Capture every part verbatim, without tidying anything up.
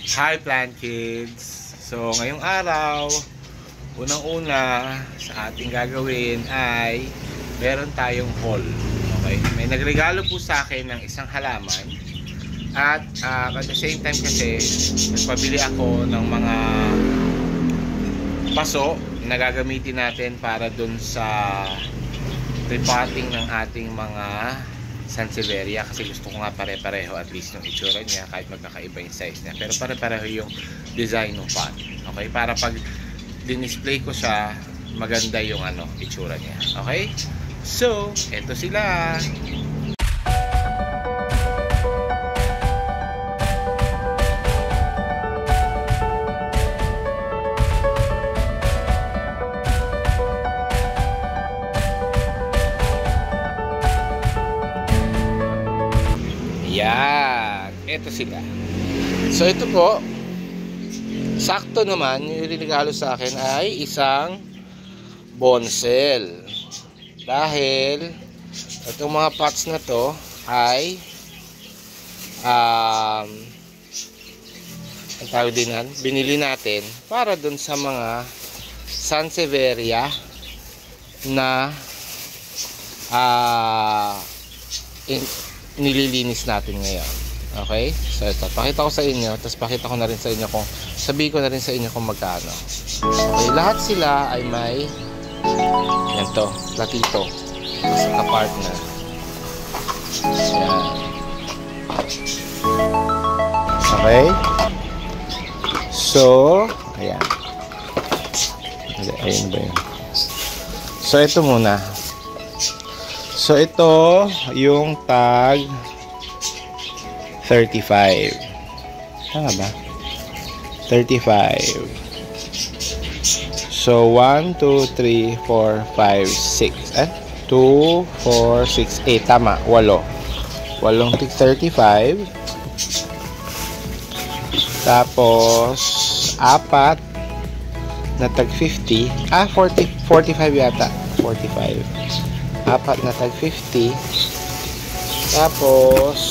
Hi Plant Kids! So ngayong araw, unang-una sa ating gagawin ay meron tayong haul. Okay? May nagregalo po sa akin ng isang halaman at uh, at the same time kasi nagpabili ako ng mga paso na gagamitin natin para dun sa repotting ng ating mga Sansevieria, kasi gusto ko nga pare-pareho at least yung itsura niya kahit magkakaiba yung size niya, pero pare-pareho yung design ng pot. Okay, para pag din-display ko siya maganda yung ano itsura niya. Okay, so eto sila. Yan, ito sila. So ito po, sakto naman yung regalo sa akin ay isang bonsel. Dahil itong mga pots na to ay um, ang tawag din yan, binili natin para dun sa mga Sansevieria na ah uh, nililinis natin ngayon. Okay? So ito, pakita ko sa inyo, tapos pakita ko na rin sa inyo kung, sabihin ko na rin sa inyo kung magkano. Okay, lahat sila ay may yan to, platito sa kapartner. Yan. Okay? So ayan. Ayan ba yun? So ito muna. So ito yung tag thirty-five. Tama ba? thirty-five. So one, two, three, four, five, six. Eh? two, four, six, eight. Tama. Walo. Walong tig thirty-five. Tapos apat na tag fifty. Ah, forty, forty-five yata. forty-five. Apat na tag fifty. Tapos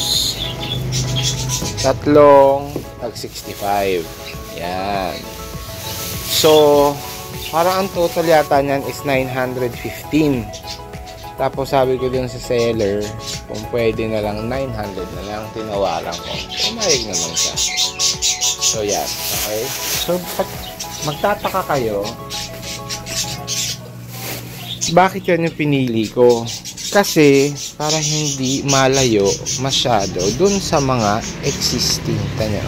tatlong tag sixty-five. Yan. So parang ang total yata niyan is nine hundred fifteen. Tapos sabi ko din sa seller kung pwede na lang nine hundred na lang, tinawaran ko. Pumayag naman siya. So yan. Okay. So magtataka kayo bakit yan yung pinili ko, kasi para hindi malayo masyado dun sa mga existing. Tanya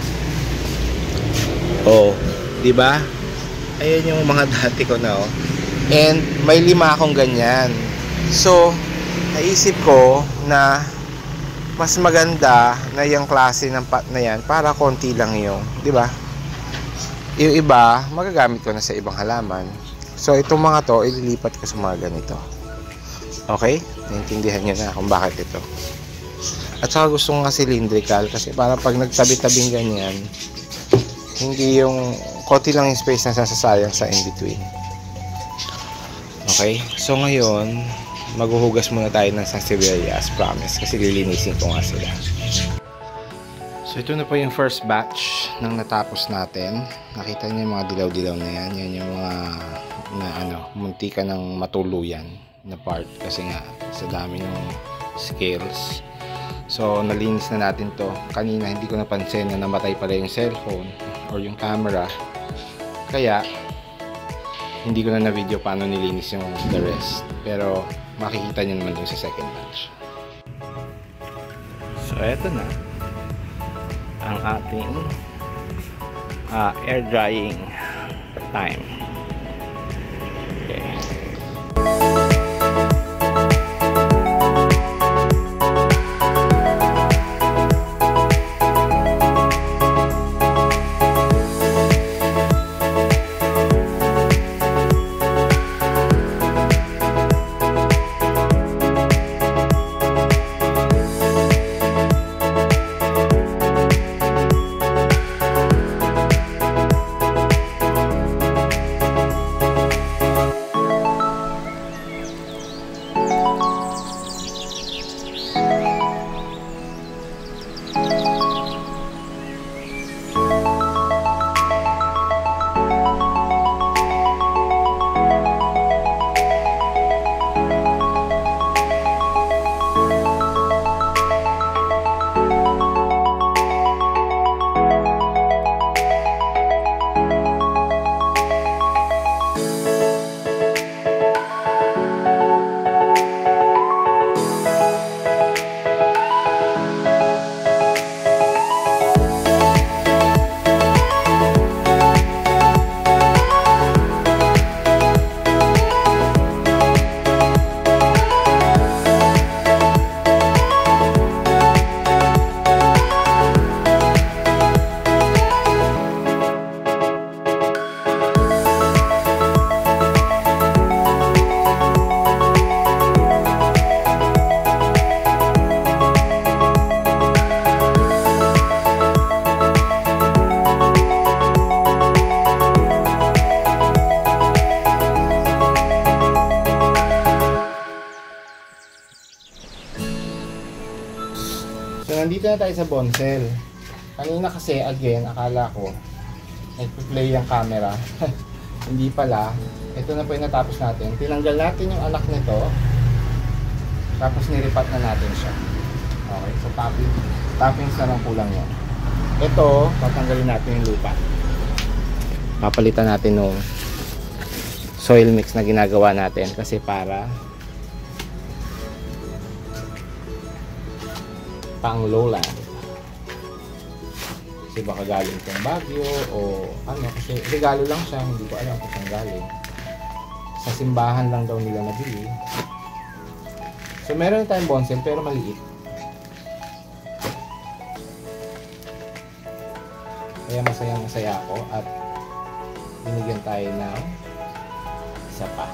oh, di ba? Ayan yung mga dati ko na oh. And may lima akong ganyan. So naisip ko na mas maganda na yung klase ng pot na yan para konti lang yung, di ba? Yung iba magagamit ko na sa ibang halaman. So itong mga to ililipat ko sa mga ganito. Okay? Naintindihan nyo na kung bakit ito. At saka gusto ko nga cylindrical kasi para pag nagtabi-tabing ganyan, hindi yung konti lang yung space na sasasayang sa in-between. Okay? So ngayon maghuhugas muna tayo ng Sansevieria as promised kasi lilinisin ko nga sila. So ito na po yung first batch ng natapos natin. Nakita niyo yung mga dilaw-dilaw na yan. Yan yung mga na ano, munti ka ng matuluyan na part kasi nga sa dami ng scales. So nalinis na natin to. Kanina hindi ko napansin na namatay pala yung cellphone or yung camera, kaya hindi ko na na video paano nilinis yung the rest, pero makikita nyo naman dun sa second batch. So eto na ang ating uh, air drying time. Okay. na tayo sa bonsel. Kanina kasi, again, akala ko nagpa-play yung camera. Hindi pala. Ito na po yung natapos natin. Tinanggal natin yung anak nito. Tapos niripat na natin siya. Okay, so topping, toppings na lang kulang yan. Ito, tatanggalin natin yung lupa. Papalitan natin yung soil mix na ginagawa natin kasi para pang lowland. Kasi baka galing kong Baguio o ano, kasi regalo lang siya, hindi ko alam kung saan galing. Sa simbahan lang daw nila nabili. So meron tayong bonsel pero maliit. Kaya masayang masaya ako at binigyan tayo ng isa pa.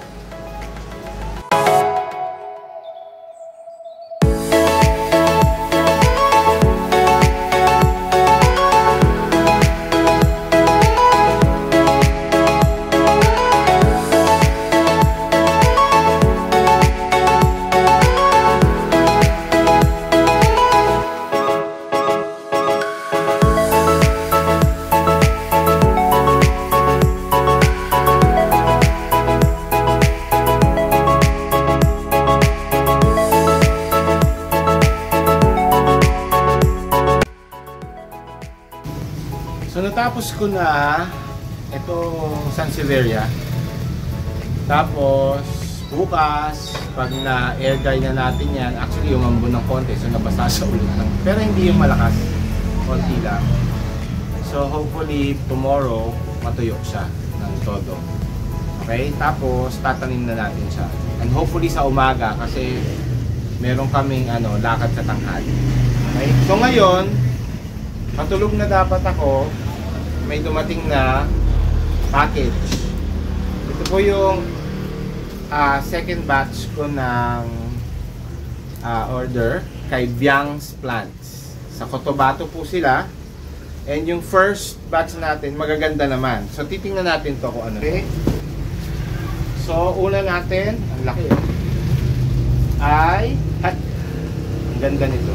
So natapos ko na itong Sansevieria. Tapos bukas pag na air dry na natin yan, actually umambo ng konti, so nabasa siya ulit lang. Pero hindi yung malakas, konti lang. So hopefully tomorrow matuyo siya ng todo. Okay, tapos tatanim na natin siya. And hopefully sa umaga kasi meron kaming ano, lakad sa tanghali. Okay, so ngayon matulog na dapat ako. May dumating na package. Ito po yung uh, second batch ko ng uh, order kay Biang's Plants. Sa Cotabato po sila. And yung first batch natin, magaganda naman. So titingnan natin to kung ano. Okay. So una natin, ang laki oh, ay at ang ganda nito.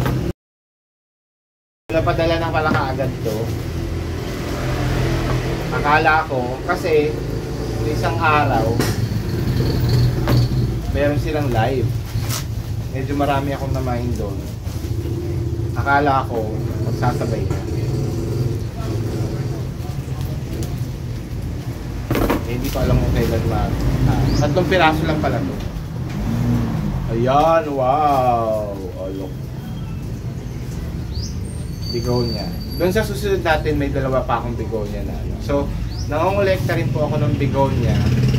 Napadala ng pala kaagad to. Akala ko kasi isang araw meron silang live. Medyo marami akong namain doon. Akala ko magsasabay na. Eh, hindi ko alam kung kailan mag ah, tatlong piraso lang pala to. Ayan, wow! Oh, look. Begonia. Doon sa susunod natin may dalawa pa akong begonia na ano. So, nangongolekta rin po ako ng begonia.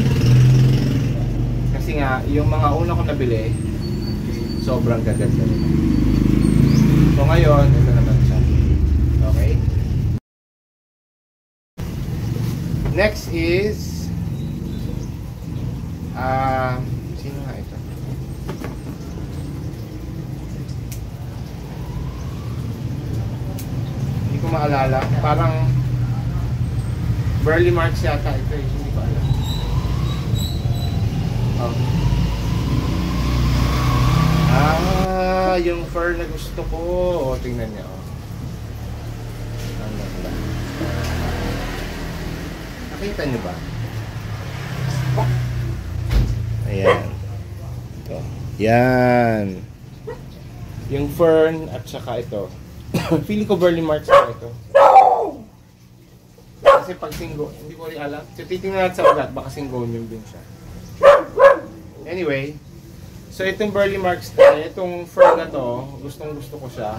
Kasi nga, yung mga una ko nabili, sobrang gaganda rin. So ngayon, ito naman siya. Okay? Next is ah, uh, sino nga ito? Hindi ko maalala. Parang Burley Marks yata ito eh. Hindi ko alam. Oh. Ah, yung fur na gusto ko. O, tingnan niyo. Ang ganda. Nakita niyo ba? Ayan. Ito. Yan. Yung fern at saka ito. Feeling ko Burley Marks na ito. Kasi pag singgo, hindi ko rin alam. So titingnan natin sa ugat, baka syngonium din siya. Anyway, so itong Burley Marks, eh, itong fur na to, gustong gusto ko siya.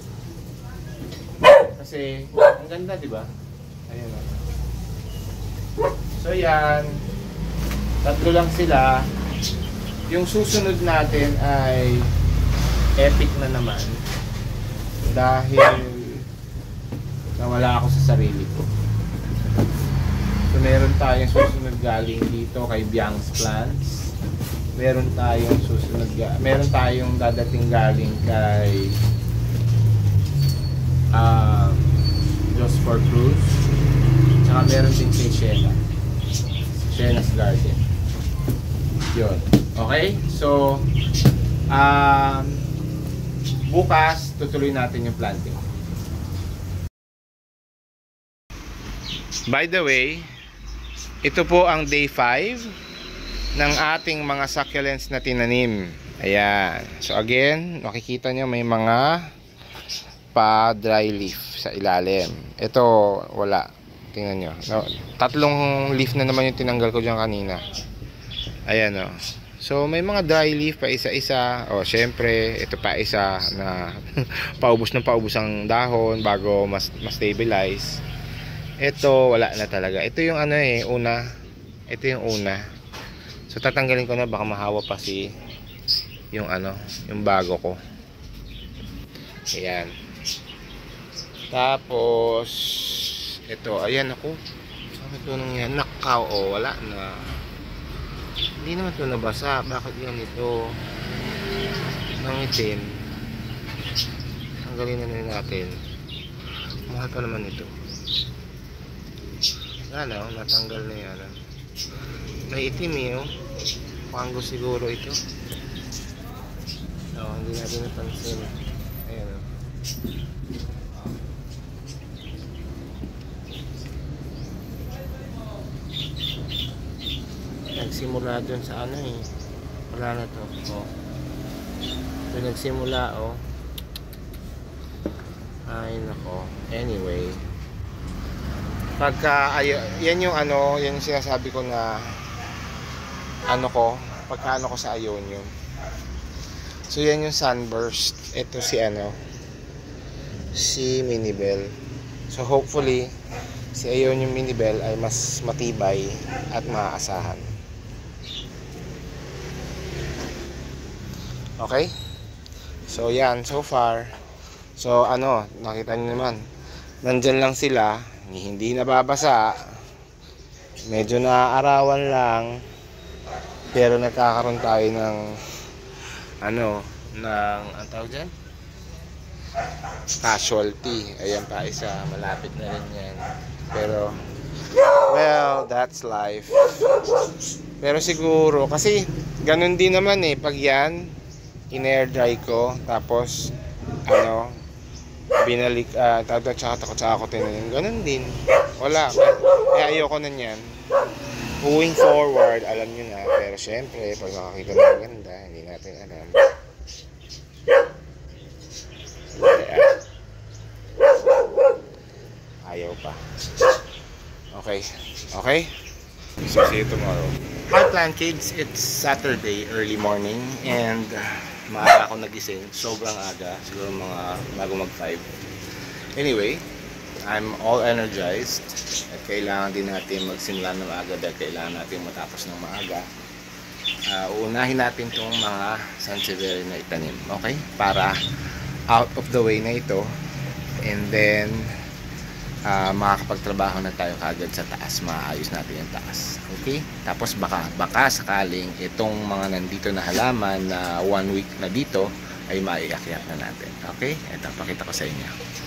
Kasi, ang ganda, di ba? Ayan o. So yan, tatlo lang sila. Yung susunod natin ay epic na naman. Dahil nawala ako sa sarili ko. So meron tayong susunod galing dito kay Biang's Plants. Meron tayong susunod meron tayong dadating galing kay um, Just for Cruz. Tsaka meron din kay Shena. Shena's Garden. Yun. Okay? So um, bukas tutuloy natin yung planting. By the way, ito po ang day five ng ating mga succulents na tinanim. Ayan. So again, makikita nyo may mga pa dry leaf sa ilalim. Ito, wala. Tingnan nyo. No, tatlong leaf na naman yung tinanggal ko dyan kanina. Ayan o. So may mga dry leaf pa isa-isa. O syempre, ito pa isa na paubos ng paubos ang dahon bago mas, mas stabilize. Ito, wala na talaga. Ito yung ano eh, una. Ito yung una. So tatanggalin ko na, baka mahawa pa si yung ano, yung bago ko. Ayan. Tapos ito, ayan ako. Bakit ito nangyari? Nakaw, o wala na. Hindi naman ito nabasa. Bakit yan ito? Nangitin. Tanggalin na rin natin. Mahal pa naman ito. Wala, natanggal na yan. May itim eh, oh. Panggo siguro ito. No, hindi natin napansin. Ayan, oh. Nagsimula dun sa ano eh. Wala na to. Oh. So, nagsimula, oh. Ay, nako. Anyway. Pagka, ay, yan yung ano, yan yung sinasabi ko na ano ko, pagka ano ko sa Ionium. So yan yung sunburst. Ito si ano, si Minibel. So hopefully si Ionium Minibel ay mas matibay at maaasahan. Okay? So yan, so far. So ano, nakita niyo naman, nandyan lang sila, hindi nababasa, medyo naaarawan lang, pero nagkakaroon tayo ng ano, ng ang tawag dyan? Casualty. Ayan pa isa, malapit na rin yan. Pero well, that's life. Pero siguro kasi ganun din naman eh, pag yan in-air dry ko, tapos ano, binalik, uh, tapos tsaka tsaka ko tinanim, ganun din, wala, kaya ayoko na yan. Moving forward, alam nyo na, pero syempre pag makakita ng maganda, hindi natin alam. Kaya ayaw pa. Okay, okay, so see you tomorrow. Hi plant kids, it's Saturday early morning and uh, maaga ako nagising, sobrang aga, siguro mga bago mag five. Anyway, I'm all energized at kailangan din natin magsimula ng maaga dahil kailangan natin matapos ng maaga. Uh, uunahin natin itong mga Sansevieria na itanim, okay? Para out of the way na ito, and then uh, makakapagtrabaho na tayo kagad sa taas, maayos natin yung taas, okay? Tapos baka, baka sakaling itong mga nandito na halaman na one week na dito ay maiakyat na natin, okay? Ito, pakita ko sa inyo.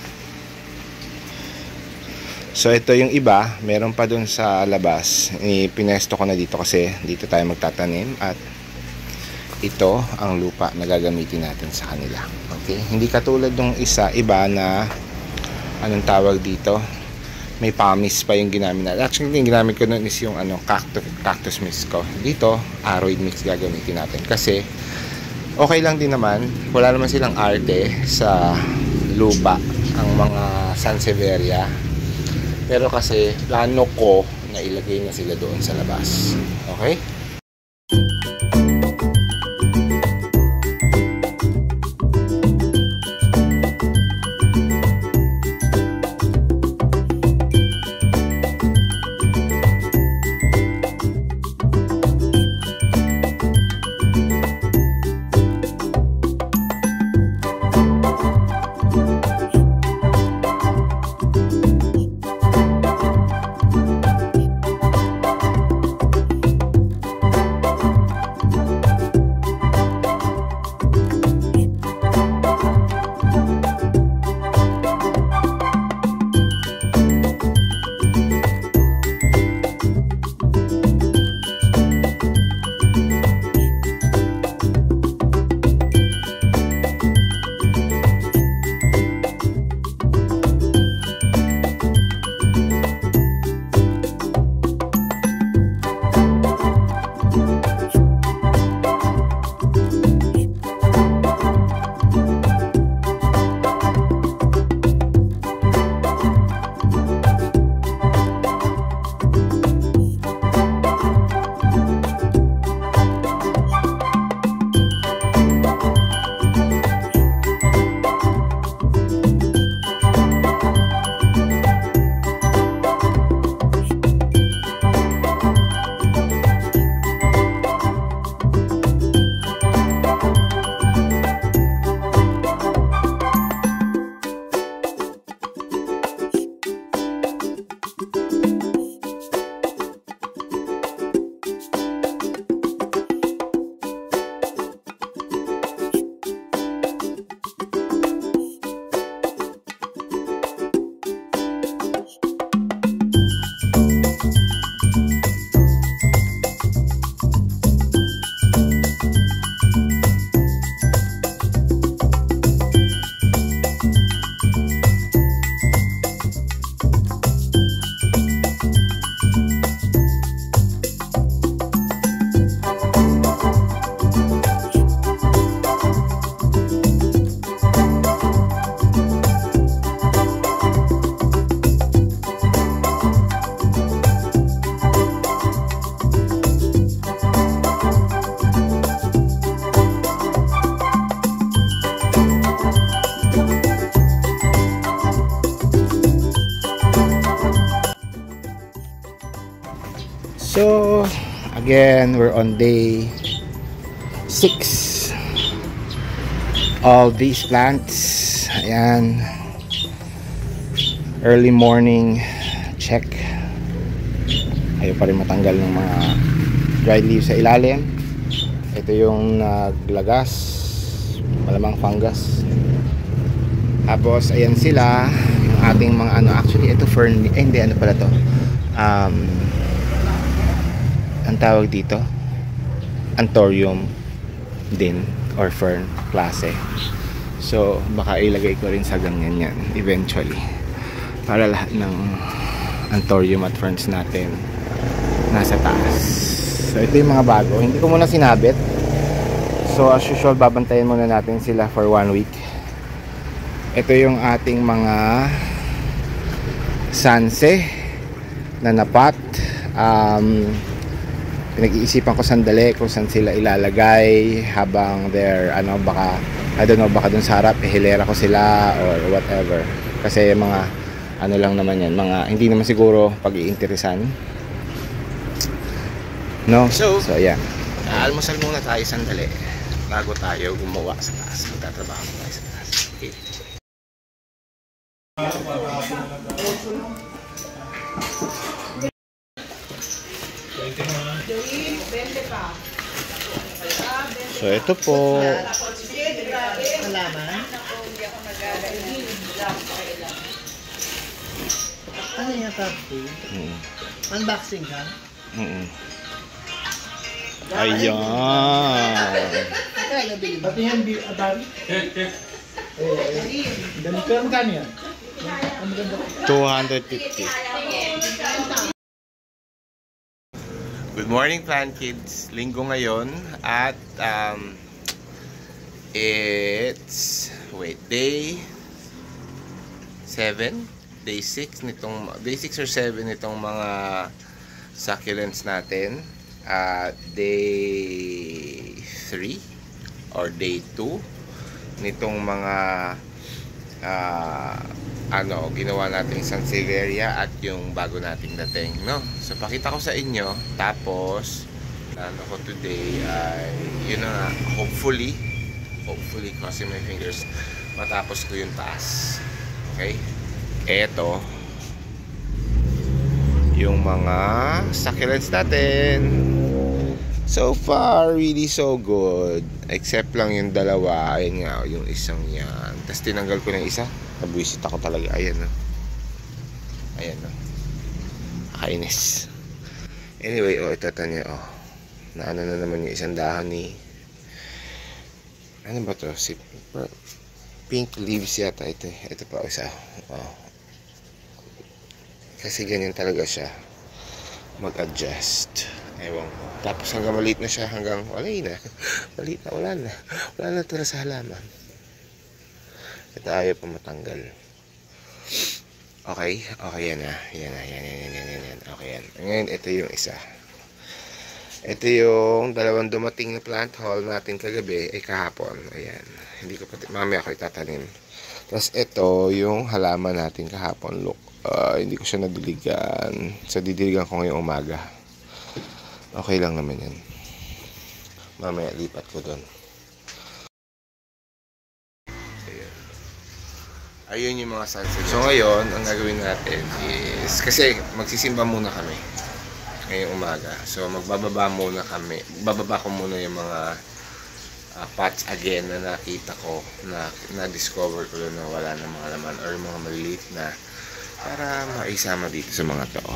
So ito yung iba, meron pa dun sa labas, pinesto ko na dito kasi dito tayo magtatanim, at ito ang lupa na gagamitin natin sa kanila, okay? Hindi katulad ng isa, iba na anong tawag dito, may pumice pa yung ginamit natin. Actually yung ginamit ko nun is yung ano, cactus, cactus mix ko. Dito aroid mix gagamitin natin kasi okay lang din naman, wala naman silang arte sa lupa ang mga Sansevieria. Pero kasi plano ko na ilagay na sila doon sa labas. Okay? So, again, we're on day six of these plants. Ayan. Early morning check. Ayaw pa rin matanggal ng mga dried leaves sa ilalim. Ito yung naglagas. Malamang fungus. Tapos, ayan sila. Yung ating mga ano. Actually, ito fern. Eh, hindi. Ano pala to? Um... ang tawag dito Anthurium din or fern klase. So baka ilagay ko rin sa ganyan yan eventually para lahat ng Anthurium at ferns natin nasa taas. So ito yung mga bago, hindi ko muna sinabit. So as usual, babantayan muna natin sila for one week. Ito yung ating mga sanse na napat. um Pinag-iisipan ko sandali kung saan sila ilalagay habang they're ano, baka I don't know, baka dun sa harap ihilera ko sila or whatever, kasi mga ano lang naman yan, mga hindi naman siguro pag-iinteresan, no? So, so yeah, almusal muna tayo sandali bago tayo gumawa sa taas. Magtatrabaho tayo sa taas. Okay. So ito po. Ano yung top-two? Mm. Unboxing ka? Mm. Ayan. Pati yan, abari? Ganun ka, magkano yan? two hundred fifty. Good morning, plant kids. Linggo ngayon at um, it's wait day seven, day six nitong day six or seven nitong mga succulents natin. At uh, day three or day two nitong mga uh, ano, ginawa nating Sansevieria at yung bago nating dating, no? So pakita ko sa inyo, tapos ano ko today ay yun na nga, hopefully hopefully, crossing my fingers, matapos ko yung taas. Okay, eto yung mga succulents natin. So far, really so good. Except lang yung dalawa. Ayun nga, yung isang yan. Tapos tinanggal ko ng isa. Nabwisit ako talaga. Ayan, no? Ayan, no? Kainis. Anyway, oh, ito tanya, oh. Naano na naman yung isang dahon ni... Ano ba to? Si... Pink leaves yata ito. Ito pa, isa. Oh. Kasi ganyan talaga siya. Mag-adjust. Ewan ko. Tapos hanggang maliit na siya, hanggang wala na. Maliit na, wala na. Wala na tira sa halaman. Ito ayaw pa matanggal. Okay? Okay, yan na. Yan na, yan, yan, yan, yan, yan, yan. Okay, yan. Ngayon, ito yung isa. Ito yung dalawang dumating na plant haul natin kagabi, ay kahapon. Ayan. Hindi ko pati, mamaya ako itatanim. Tapos ito yung halaman natin kahapon. Look, uh, hindi ko siya nadiligan. So, didiligan ko ngayong umaga. Okay lang naman yan. Mamaya lipat ko doon. Ayan. ayun yung mga sunset. So ngayon, ang gagawin natin is, kasi magsisimba muna kami ngayong umaga. So magbababa muna kami. Bababa ko muna yung mga uh, pots again na nakita ko, na na-discover ko na wala ng mga laman or mga maliliit na, para maisama dito sa mga to.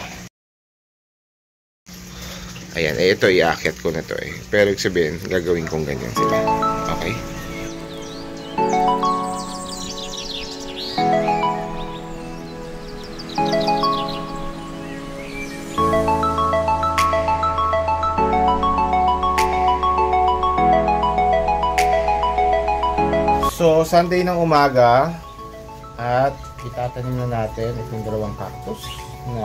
Ayan, eh, ito iaakit ko na to eh. Pero ibig sabihin, gagawin kong ganyan sila. Okay? So, Sunday ng umaga at itatanim na natin itong dalawang cactus na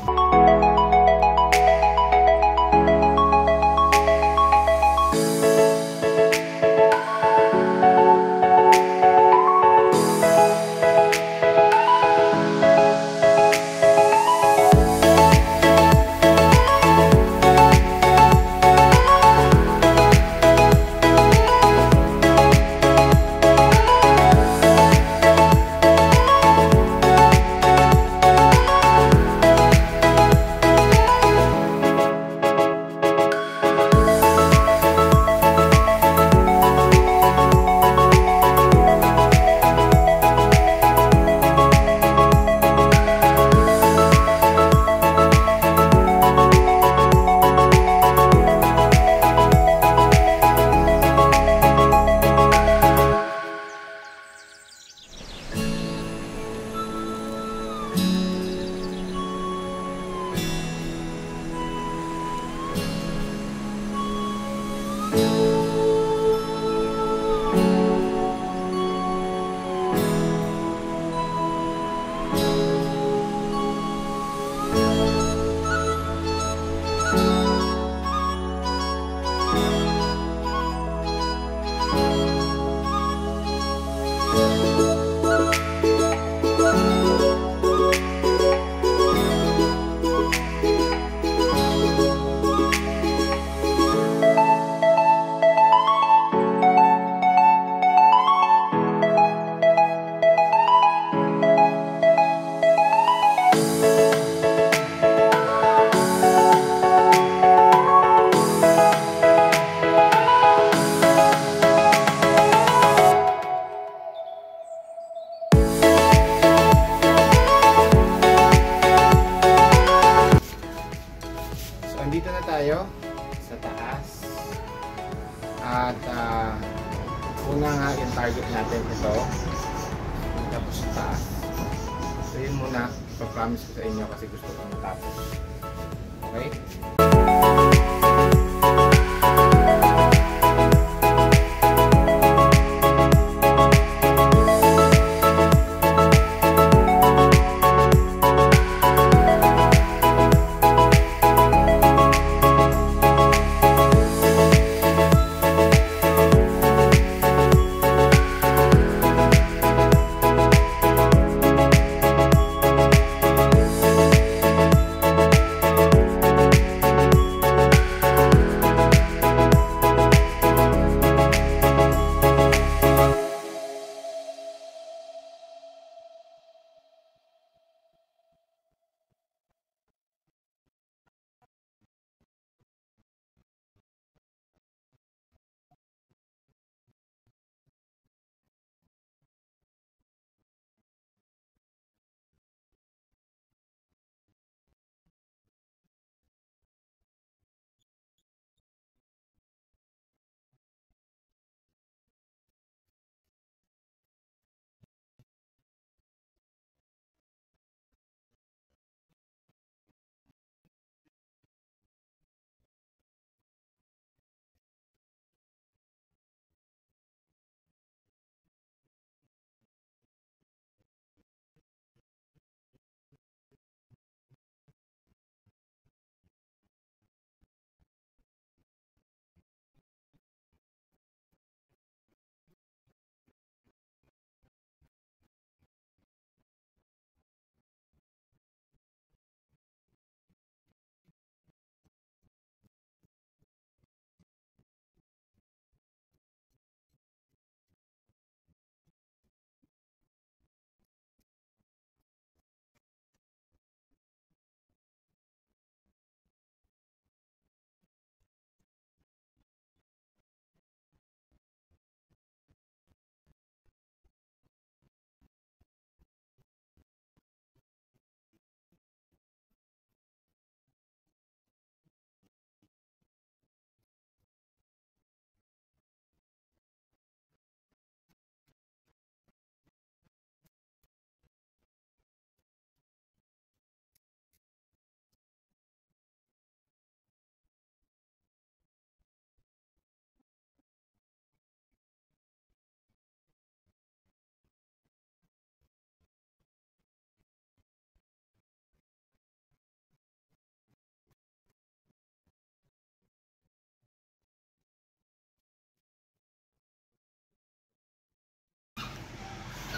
andito na tayo sa taas at uh, una nga yung target natin ito, tapos sa taas. So yun muna, ipapromise ko sa inyo kasi gusto ko matapos. Okay?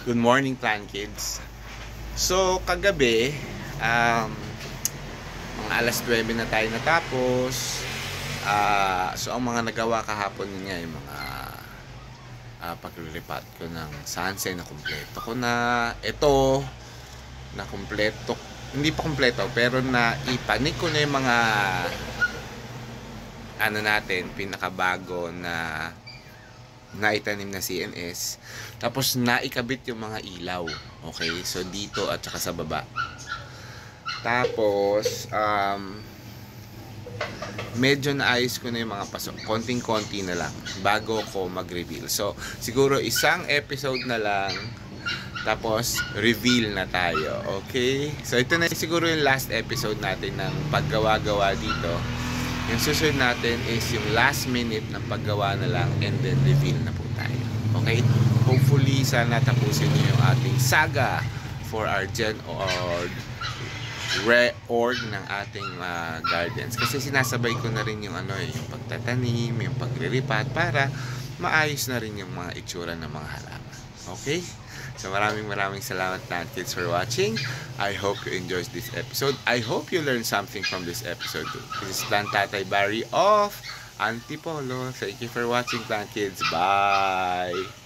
Good morning, Plant Kids. So, kagabi, um, mga alas nuwebe na tayo natapos. Uh, so, ang mga nagawa kahapon yun nga, yung mga uh, paglilipat ko ng sunset na kumpleto ko na. Ito, na kumpleto, hindi pa kumpleto, pero na ipanik ko na yung mga ano natin, pinakabago na naitanim na C N S. Tapos naikabit yung mga ilaw. Okay, so dito at saka sa baba. Tapos um, medyo naayos ko na yung mga pasok. Konting-konti na lang bago ko mag-reveal. So siguro isang episode na lang, tapos reveal na tayo. Okay, so ito na siguro yung last episode natin ng paggawa-gawa dito. Yung susunod natin is yung last minute ng paggawa na lang, and then reveal na po tayo. Okay? Hopefully, sana tapusin niyo yung ating saga for our Gen or reorg ng ating uh, gardens. Kasi sinasabay ko na rin yung ano eh, yung pagtatanim, yung paglilipat para maayos na rin yung mga itsura ng mga halaman. Okay? So maraming maraming salamat, Plant Kids, for watching. I hope you enjoyed this episode. I hope you learned something from this episode too. This is Plant Tatay Barry of Antipolo. Thank you for watching, Plant Kids. Bye!